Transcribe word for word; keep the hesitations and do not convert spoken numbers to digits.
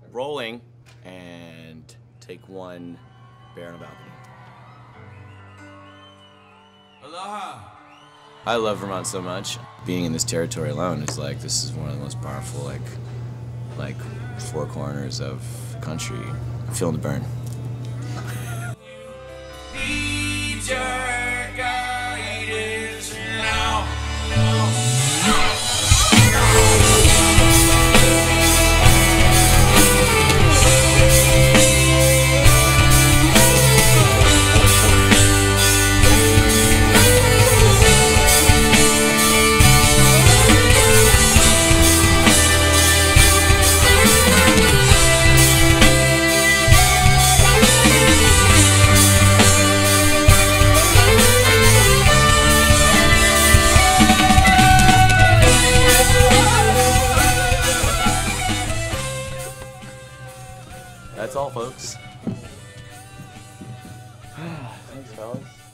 rolling and take one bear on a balcony. Aloha. I love Vermont so much. Being in this territory alone is like, this is one of the most powerful, like, like four corners of country. I'm feeling the burn. Need your guidance now. That's all, folks. Thanks, fellas.